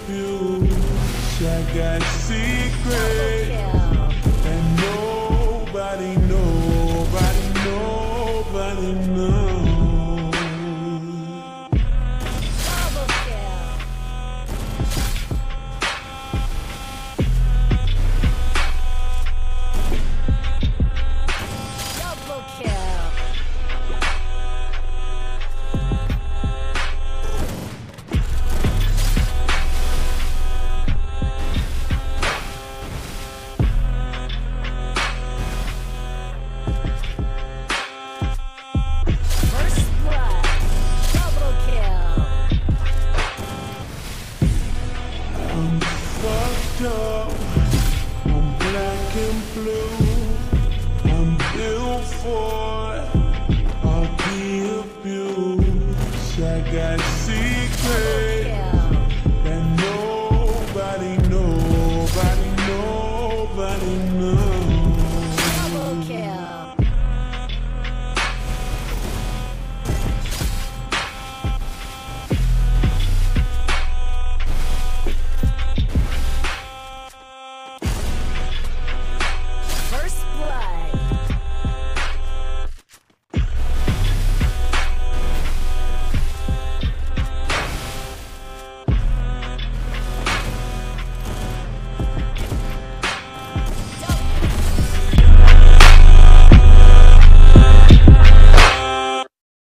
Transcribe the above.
abuse. I got secrets and nobody knows. I'm fucked up, I'm black and blue, I'm built for all the abuse. I got secrets.